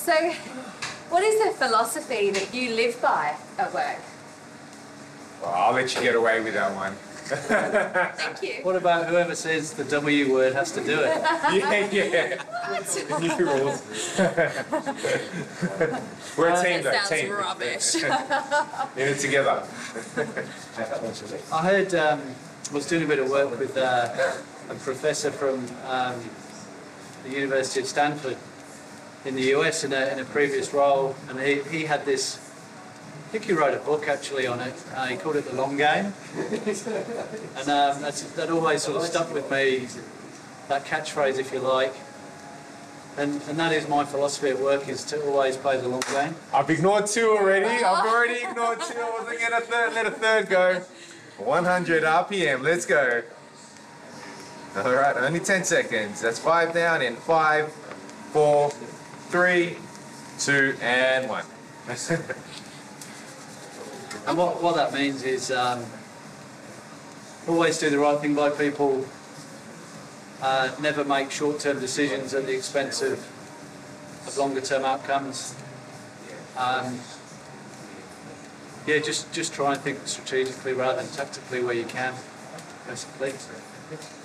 So, what is the philosophy that you live by at work? Well, I'll let you get away with that one. Thank you. What about whoever says the W word has to do it? Yeah. What? New rules. We're a team, though. That sounds Team. rubbish. In it together. I heard, I was doing a bit of work with a professor from the University of Stanford in the US in a previous role, and he had this, I think he wrote a book actually on it. He called it The Long Game, and that always sort of stuck with me, that catchphrase, if you like. And that is my philosophy at work, is to always play the long game. I've ignored two already. I've already ignored two. I wasn't going to let a third go. 100 RPM. Let's go. All right, only 10 seconds. That's 5 down in 5, 4, 3, 2, and 1. And what that means is always do the right thing by people, never make short-term decisions at the expense of longer-term outcomes. Yeah, just try and think strategically rather than tactically where you can, basically.